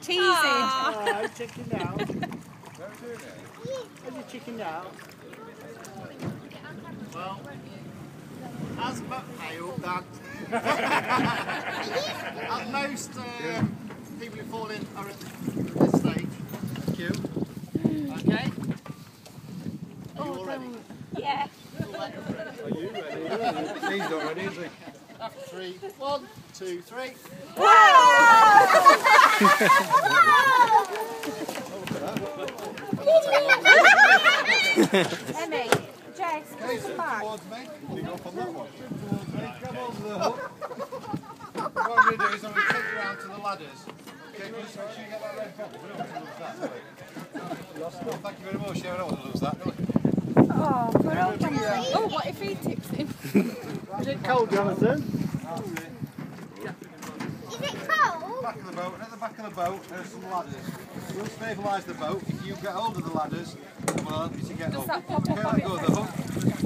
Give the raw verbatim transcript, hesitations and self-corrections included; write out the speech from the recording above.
Teasing. Oh, he's chickened out. Has he chickened out? Well, as but I hope that. At most, um, people who fall in are at this stage. Thank you. Okay? Are you all ready? Yeah. Are you ready? He's not ready, is he? After three, one, two, three. Emmy, Jess, come back. Towards me. You go up on that one. Towards me. Grab hold of the hook. What I'm going to do is I'm going to take you around to the ladders. Okay, just make sure you get that red button. We don't want to lose that, do we? Thank you very much. Yeah, we don't want to lose that, do we? Oh, put on something. Oh, what if he tips him? Is it cold, Jonathan? Is it cold? Back of the boat, and at the back of the boat, there's some ladders. We'll stabilise the boat. If you get hold of the ladders, we'll help you to get Does up. that pop Okay, up on let your go of the hook.